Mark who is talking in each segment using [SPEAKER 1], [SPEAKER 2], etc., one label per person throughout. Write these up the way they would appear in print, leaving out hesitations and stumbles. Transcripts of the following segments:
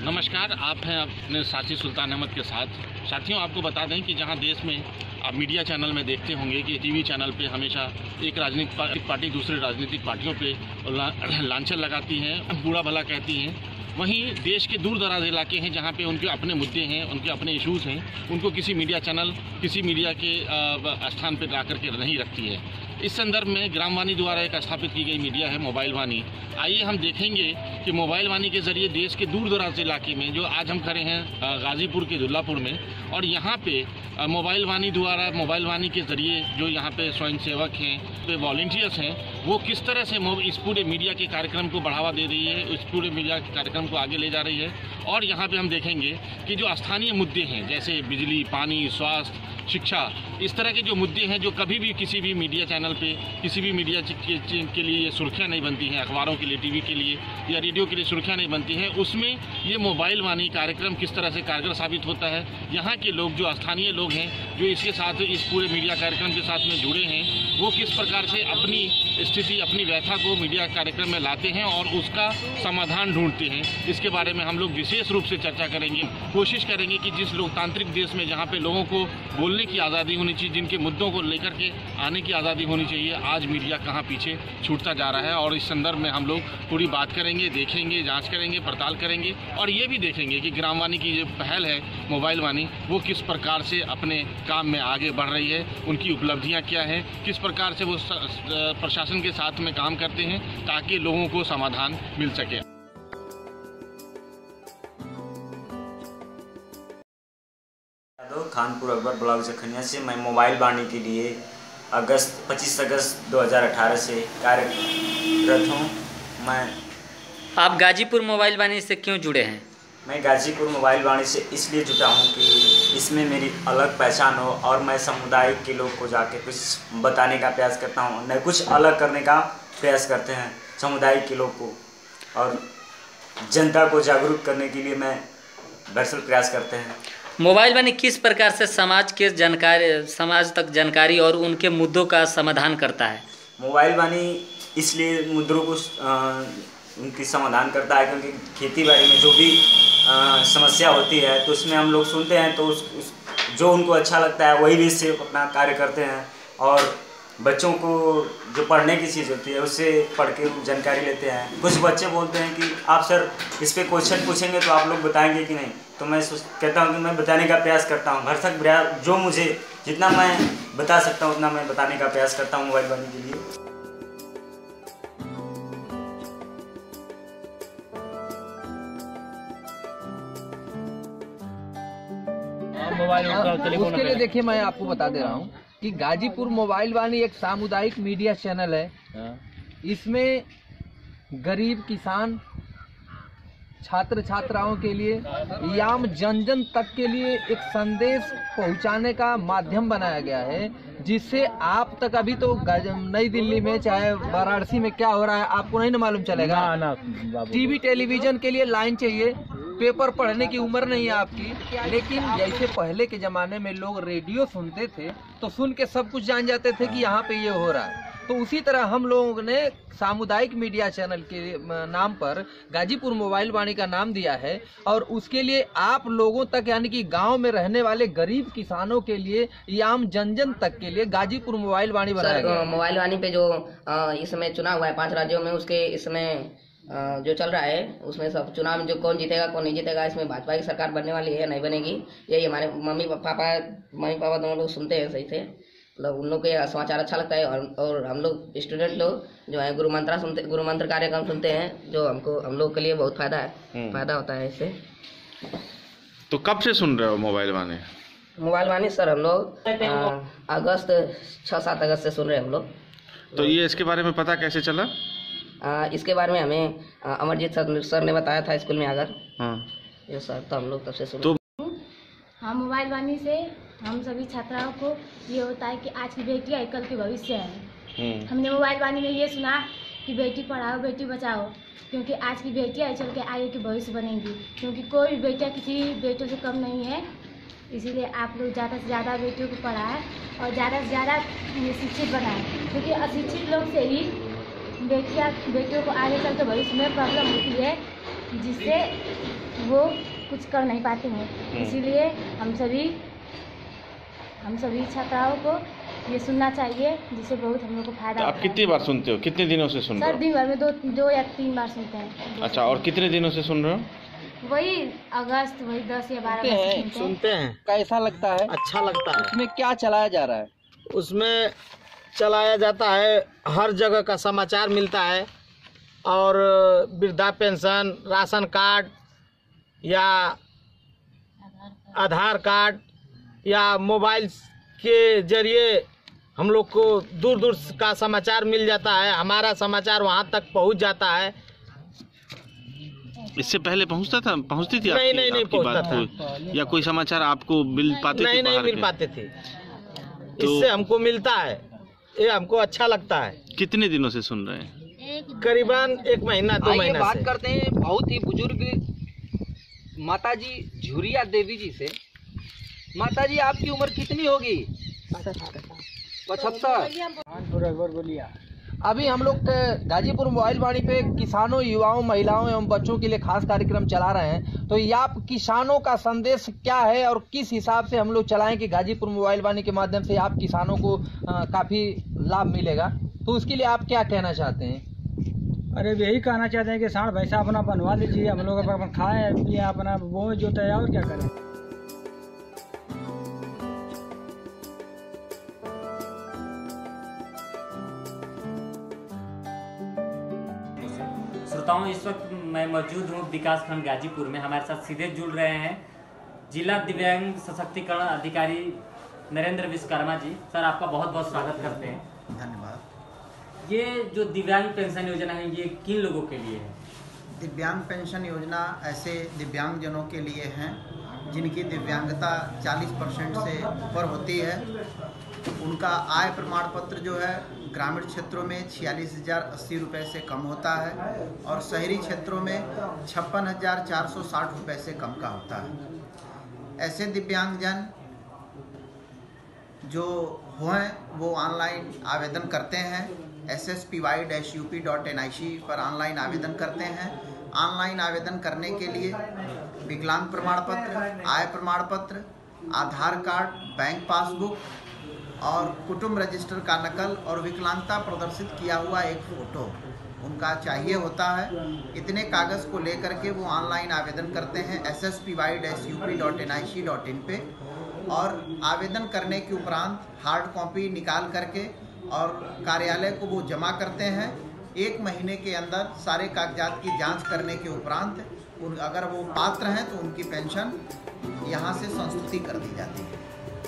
[SPEAKER 1] नमस्कार, आप हैं अपने साथी सुल्तान अहमद के साथ। साथियों, आपको बता दें कि जहां देश में आप मीडिया चैनल में देखते होंगे कि टीवी चैनल पे हमेशा एक राजनीतिक पार्टी दूसरे राजनीतिक पार्टियों पे लांछन लगाती हैं, बुरा भला कहती हैं, वहीं देश के दूर दराज इलाके हैं जहां पे उनके अपने मुद्दे हैं, उनके अपने इश्यूज़ हैं, उनको किसी मीडिया चैनल किसी मीडिया के स्थान पर ला करके नहीं रखती है। इस संदर्भ में ग्रामवाणी द्वारा एक स्थापित की गई मीडिया है मोबाइल वाणी। आइए हम देखेंगे कि मोबाइल वाणी के ज़रिए देश के दूर दराज इलाके में, जो आज हम खड़े हैं गाज़ीपुर के दुल्लापुर में, और यहाँ पे मोबाइल वाणी द्वारा मोबाइल वाणी के ज़रिए जो यहाँ पे स्वयंसेवक हैं, वॉलंटियर्स हैं, वो किस तरह से इस पूरे मीडिया के कार्यक्रम को बढ़ावा दे रही है, इस पूरे मीडिया के कार्यक्रम को आगे ले जा रही है। और यहाँ पे हम देखेंगे कि जो स्थानीय मुद्दे हैं जैसे बिजली, पानी, स्वास्थ्य, शिक्षा, इस तरह के जो मुद्दे हैं जो कभी भी किसी भी मीडिया चैनल पे किसी भी मीडिया के लिए ये सुर्खियाँ नहीं बनती हैं, अखबारों के लिए, टीवी के लिए या रेडियो के लिए सुर्खियाँ नहीं बनती हैं, उसमें ये मोबाइल वाणी कार्यक्रम किस तरह से कारगर साबित होता है। यहाँ के लोग, जो स्थानीय लोग हैं, जो इसके साथ इस पूरे मीडिया कार्यक्रम के साथ में जुड़े हैं, वो किस प्रकार से अपनी स्थिति, अपनी व्यथा को मीडिया कार्यक्रम में लाते हैं और उसका समाधान ढूंढते हैं, इसके बारे में हम लोग विशेष रूप से चर्चा करेंगे। कोशिश करेंगे कि जिस लोकतांत्रिक देश में जहाँ पे लोगों को बोलने की आज़ादी होनी चाहिए, जिनके मुद्दों को लेकर के आने की आज़ादी होनी चाहिए, आज मीडिया कहाँ पीछे छूटता जा रहा है। और इस संदर्भ में हम लोग पूरी बात करेंगे, देखेंगे, जांच करेंगे, पड़ताल करेंगे और ये भी देखेंगे कि ग्रामवाणी की जो पहल है मोबाइल वाणी, वो किस प्रकार से अपने काम में आगे बढ़ रही है, उनकी उपलब्धियाँ क्या हैं, किस प्रकार से वो प्रशासन के साथ में काम करते हैं ताकि लोगों को समाधान मिल सके।
[SPEAKER 2] खानपुर अकबर ब्लॉक जखनिया से मैं मोबाइल वाणी के लिए 25 अगस्त 2018 से कार्यरत हूँ।
[SPEAKER 3] आप गाजीपुर मोबाइल वाणी से क्यों जुड़े हैं?
[SPEAKER 2] मैं गाजीपुर मोबाइल वाणी से इसलिए जुटा हूँ कि इसमें मेरी अलग पहचान हो और मैं समुदाय के लोग को जाके कुछ बताने का प्रयास करता हूँ। न कुछ अलग करने का प्रयास करते हैं समुदाय के लोग को, और जनता को जागरूक करने के लिए मैं भरसक प्रयास करते हैं।
[SPEAKER 3] मोबाइल वाणी किस प्रकार से समाज तक जानकारी और उनके मुद्दों का समाधान करता है?
[SPEAKER 2] मोबाइल वाणी इसलिए मुद्दों को उनकी समाधान करता है क्योंकि खेती बाड़ी में जो भी समस्या होती है तो उसमें हम लोग सुनते हैं, तो जो उनको अच्छा लगता है वही भी से अपना कार्य करते हैं। और बच्चों को जो पढ़ने की चीज़ होती है उससे पढ़ के जानकारी लेते हैं। कुछ बच्चे बोलते हैं कि आप सर इस पे क्वेश्चन पूछेंगे तो आप लोग बताएंगे कि नहीं, तो मैं कहता हूँ कि मैं बताने का प्रयास करता हूँ। भरसक प्रयास, जो मुझे जितना मैं बता सकता हूँ उतना मैं बताने का प्रयास करता हूँ मोबाइल वाणी के लिए।
[SPEAKER 4] उसके लिए देखिए, मैं आपको बता दे रहा हूँ कि गाजीपुर मोबाइल वाणी एक सामुदायिक मीडिया चैनल है। इसमें गरीब किसान, छात्र छात्राओं के लिए या जन जन तक के लिए एक संदेश पहुंचाने का माध्यम बनाया गया है, जिससे आप तक अभी तो नई दिल्ली में चाहे वाराणसी में क्या हो रहा है आपको नहीं ना मालूम चलेगा। टीवी टेलीविजन के लिए लाइन चाहिए, पेपर पढ़ने की उम्र नहीं है आपकी। लेकिन जैसे पहले के ज़माने में लोग रेडियो सुनते थे तो सुन के सब कुछ जान जाते थे कि यहाँ पे ये हो रहा है, तो उसी तरह हम लोगों ने सामुदायिक मीडिया चैनल के नाम पर गाजीपुर मोबाइल वाणी का नाम दिया है। और उसके लिए आप लोगों तक, यानी कि गांव में रहने वाले गरीब किसानों के लिए या आम जन जन तक के लिए गाजीपुर मोबाइल वाणी बनाया गया।
[SPEAKER 5] मोबाइल वाणी पे जो इस समय चुनाव हुआ है 5 राज्यों में, उसके इसमें जो चल रहा है उसमें सब चुनाव में जो कौन जीतेगा कौन नहीं जीतेगा, इसमें भाजपा की सरकार बनने वाली है नहीं बनेगी, यही हमारे मम्मी पापा दोनों लोग सुनते हैं सही से, मतलब उन लोग के समाचार अच्छा लगता है। और हम लोग स्टूडेंट लोग जो है गुरु मंत्र कार्यक्रम सुनते हैं, जो हम लोग के लिए बहुत फायदा होता है इससे।
[SPEAKER 1] तो कब से सुन रहे हो mobile Vaani?
[SPEAKER 5] Mobile Vaani sir हम लोग अगस्त 6-7 अगस्त से सुन रहे हैं हम लोग।
[SPEAKER 1] तो ये इसके बारे में पता कैसे चला?
[SPEAKER 5] इसके बारे में हमें अमरजीत सर ने बताया था स्कूल में आकर। ये सर तो हम लोग तब से सुन।
[SPEAKER 6] हाँ, मोबाइल वाणी से हम सभी छात्राओं को ये होता है कि आज की बेटियां कल के भविष्य है। हमने मोबाइल वाणी में ये सुना कि बेटी पढ़ाओ बेटी बचाओ, क्योंकि आज की बेटियां चल के आगे के भविष्य बनेंगी, क्योंकि कोई भी बेटियां किसी बेटों से कम नहीं है। इसीलिए आप लोग ज़्यादा से ज़्यादा बेटियों को पढ़ाएं और ज़्यादा से ज़्यादा शिक्षित बनाएं, क्योंकि अशिक्षित लोग से ही बेटियों को आगे चल के भविष्य में प्रॉब्लम होती है। जिससे वो कुछ कर नहीं पाते हैं। इसीलिए हम सभी छात्राओं को ये सुनना चाहिए, जिससे बहुत हम लोग को फायदा
[SPEAKER 1] तो आप
[SPEAKER 6] होता
[SPEAKER 1] कितनी बार सुनते हो, कितने दिनों से सुन रहे
[SPEAKER 6] सर
[SPEAKER 1] हो?
[SPEAKER 6] दिन भर में दो या 3 बार सुनते हैं।
[SPEAKER 1] अच्छा, और कितने दिनों से सुन रहे हो?
[SPEAKER 6] वही अगस्त, वही 10 या 12 अगस्त
[SPEAKER 7] सुनते हैं।
[SPEAKER 4] कैसा लगता है?
[SPEAKER 7] अच्छा लगता है।
[SPEAKER 4] उसमें क्या चलाया जा रहा है?
[SPEAKER 7] उसमें चलाया जाता है, हर जगह का समाचार मिलता है, और वृद्धा पेंशन, राशन कार्ड या आधार कार्ड या मोबाइल के जरिए हम लोग को दूर दूर का समाचार मिल जाता है। हमारा समाचार वहाँ तक पहुँच जाता है।
[SPEAKER 1] इससे पहले पहुंचती थी?
[SPEAKER 7] नहीं
[SPEAKER 1] आपकी
[SPEAKER 7] पहुंचता
[SPEAKER 1] बात
[SPEAKER 7] था।
[SPEAKER 1] को, या कोई समाचार आपको मिल पाते थे?
[SPEAKER 7] नहीं मिल पाते थे। इससे हमको मिलता है, ये हमको अच्छा लगता है।
[SPEAKER 1] कितने दिनों से सुन रहे हैं?
[SPEAKER 7] करीबन 1 महीना 2 महीना
[SPEAKER 4] बात
[SPEAKER 7] से।
[SPEAKER 4] करते हैं बहुत ही बुजुर्ग माताजी झुरिया देवी जी से। माताजी, आपकी उम्र कितनी होगी? 75। अभी हम लोग गाजीपुर मोबाइल वाणी पे किसानों, युवाओं, महिलाओं एवं बच्चों के लिए खास कार्यक्रम चला रहे हैं। तो ये आप किसानों का संदेश क्या है और किस हिसाब से हम लोग चलाएं कि गाजीपुर मोबाइल वाणी के माध्यम से आप किसानों को काफी लाभ मिलेगा, तो उसके लिए आप क्या कहना चाहते हैं?
[SPEAKER 8] अरे यही कहना चाहते हैं कि सांड भैंसा अपना बनवा लीजिए, हम लोग अपना खाएं पिए, अपना बोए जोते, और क्या करें।
[SPEAKER 3] श्रोताओं, इस वक्त मैं मौजूद हूँ विकास खंड गाजीपुर में। हमारे साथ सीधे जुड़ रहे हैं जिला दिव्यांग सशक्तिकरण अधिकारी नरेंद्र विश्वकर्मा जी। सर, आपका बहुत बहुत स्वागत करते हैं।
[SPEAKER 9] धन्यवाद।
[SPEAKER 3] ये जो दिव्यांग पेंशन योजना है, ये किन लोगों के लिए है?
[SPEAKER 9] दिव्यांग पेंशन योजना ऐसे दिव्यांगजनों के लिए हैं जिनकी दिव्यांगता 40% से ऊपर होती है। उनका आय प्रमाण पत्र जो है ग्रामीण क्षेत्रों में 46,080 रुपये से कम होता है और शहरी क्षेत्रों में 56,460 रुपये से कम का होता है। ऐसे दिव्यांगजन जो हैं वो ऑनलाइन आवेदन करते हैं। ssspy-up.nic पर ऑनलाइन आवेदन करते हैं। ऑनलाइन आवेदन करने के लिए विकलांग प्रमाण पत्र, आय प्रमाण पत्र, आधार कार्ड, बैंक पासबुक और कुटुंब रजिस्टर का नकल और विकलांगता प्रदर्शित किया हुआ एक फ़ोटो उनका चाहिए होता है। इतने कागज़ को लेकर के वो ऑनलाइन आवेदन करते हैं ssspy-up.nic.in पे, और आवेदन करने के उपरांत हार्ड कॉपी निकाल करके और कार्यालय को वो जमा करते हैं। 1 महीने के अंदर सारे कागजात की जांच करने के उपरांत अगर वो पात्र हैं तो उनकी पेंशन यहाँ से संस्तुति कर दी जाती है।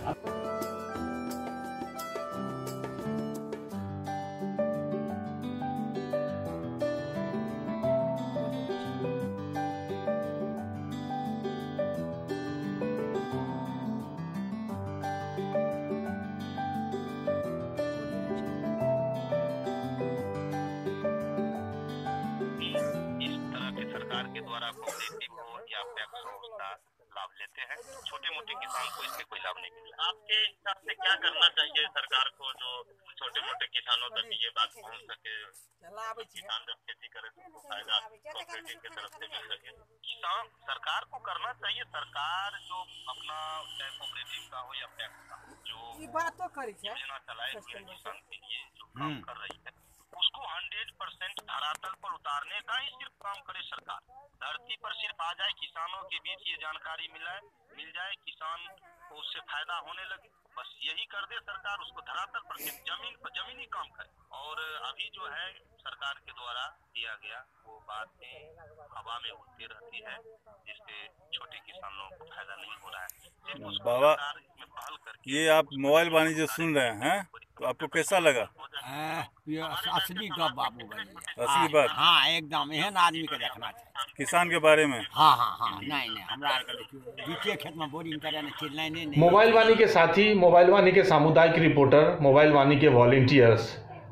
[SPEAKER 1] के द्वारा कोऑपरेटिव हो या पैक्स हो उसका लाभ लेते हैं। छोटे मोटे किसान को इससे कोई लाभ नहीं मिला। आपके हिसाब से क्या करना चाहिए सरकार को जो छोटे मोटे किसानों तक ये बात पहुंच सके, किसान जब खेती करे तो उसको फायदा कोऑपरेटिव की तरफ से मिल सके? किसान सरकार को करना चाहिए। सरकार जो अपना चाहे कोऑपरेटिव का हो या पैक्स का जो योजना चलाए हुए किसान के लिए जो काम कर रही है उसको 100% धरातल पर उतारने का ही सिर्फ काम करे सरकार। धरती पर सिर्फ आ जाए, किसानों के बीच ये जानकारी मिल जाए, किसान को उससे फायदा होने लगे, बस यही कर दे सरकार। उसको धरातल पर सिर्फ जमीनी काम करे। और अभी जो है सरकार के द्वारा दिया गया वो बातें हवा में उड़ती रहती है, जिससे छोटे किसानों को फायदा नहीं हो रहा है।
[SPEAKER 10] बाबा, ये आप मोबाइल वाणी जो सुन रहे हैं तो आपको कैसा लगा?
[SPEAKER 11] ये असली गप बाबू भाई,
[SPEAKER 10] असली बात।
[SPEAKER 11] हाँ एकदम एहन आदमी के देखना चाहिए
[SPEAKER 10] किसान के बारे में।
[SPEAKER 11] हाँ नहीं हमरा देखियो खेत में बोरिंग करे ने चिल्लाए नहीं।
[SPEAKER 12] मोबाइल वाणी के साथी, मोबाइल वाणी के सामुदायिक रिपोर्टर, मोबाइल वाणी के वॉलंटियर्स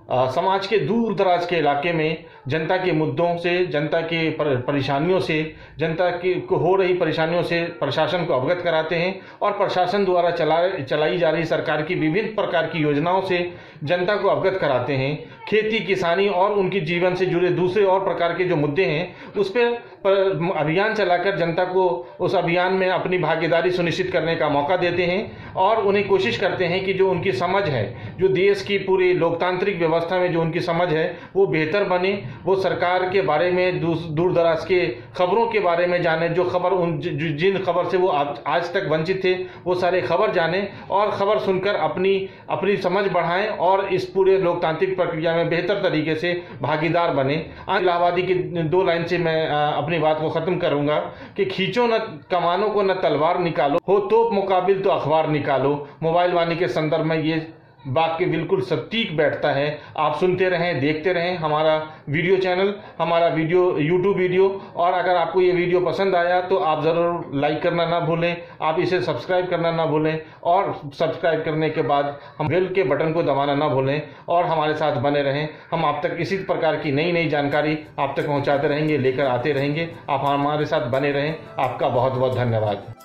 [SPEAKER 1] समाज के दूर दराज के इलाके में जनता के मुद्दों से, जनता के परेशानियों से, जनता की को हो रही परेशानियों से प्रशासन को अवगत कराते हैं और प्रशासन द्वारा चलाई जा रही सरकार की विभिन्न प्रकार की योजनाओं से जनता को अवगत कराते हैं। खेती किसानी और उनके जीवन से जुड़े दूसरे और प्रकार के जो मुद्दे हैं उस पर अभियान चलाकर जनता को उस अभियान में अपनी भागीदारी सुनिश्चित करने का मौका देते हैं और उन्हें कोशिश करते हैं कि जो उनकी समझ है, जो देश की पूरी लोकतांत्रिक व्यवस्था में जो उनकी समझ है वो बेहतर बने, वो सरकार के बारे में दूर दराज के खबरों के बारे में जाने, जो खबर जिन खबर से वो आज तक वंचित थे वो सारे खबर जाने और खबर सुनकर अपनी समझ बढ़ाएं और इस पूरे लोकतांत्रिक प्रक्रिया में बेहतर तरीके से भागीदार बने। इलाहाबादी की 2 लाइन से मैं अपनी बात को ख़त्म करूंगा कि खींचो न कमानों को न तलवार निकालो, हो तोप मुकाबिल तो अखबार निकालो। मोबाइल वाणी के संदर्भ में ये वाक्य बिल्कुल सटीक बैठता है। आप सुनते रहें, देखते रहें हमारा वीडियो चैनल, हमारा यूट्यूब वीडियो, और अगर आपको ये वीडियो पसंद आया तो आप ज़रूर लाइक करना ना भूलें, आप इसे सब्सक्राइब करना ना भूलें और सब्सक्राइब करने के बाद हम बेल के बटन को दबाना ना भूलें और हमारे साथ बने रहें। हम आप तक इसी प्रकार की नई जानकारी आप तक पहुँचाते रहेंगे, लेकर आते रहेंगे। आप हमारे साथ बने रहें। आपका बहुत बहुत धन्यवाद।